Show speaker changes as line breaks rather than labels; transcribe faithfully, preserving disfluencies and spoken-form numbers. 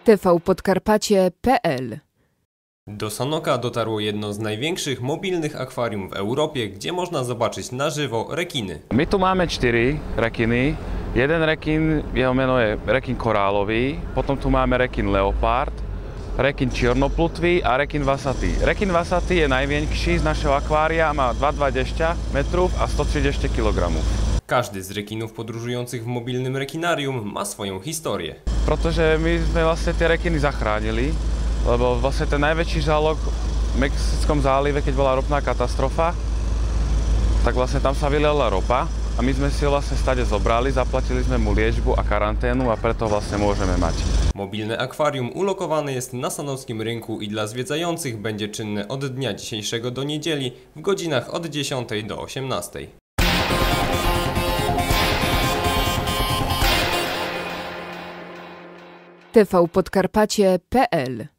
tvpodkarpacie kropka p l.
Do Sanoka dotarło jedno z największych mobilnych akwarium w Europie, gdzie można zobaczyć na żywo rekiny.
My tu máme čtyři rekiny. Jeden rekin, jeho meno je rekin korálový, potom tu máme rekin leopard, rekin čiernoplutví a rekin vasatý. Rekin vasatý je największy z naszego akwaria, ma dwieście dwadzieścia metrów a sto trzydzieści kilogramów.
Każdy z rekinów podróżujących w mobilnym rekinarium ma swoją historię.
Protože my sme vlastne tie rekiny zachránili, lebo vlastne ten najväčší žalok v Mexickom zálive, keď bola ropná katastrofa, tak vlastne tam sa vyliala ropa a my sme si ho vlastne stade zobrali, zaplatili sme mu liečbu a karanténu a preto vlastne môžeme mať.
Mobilne akwarium ulokowane jest na sanockim rynku i dla zwiedzających będzie czynne od dnia dzisiejszego do niedzieli w godzinach od dziesiątej do osiemnastej.
tvpodkarpacie kropka p l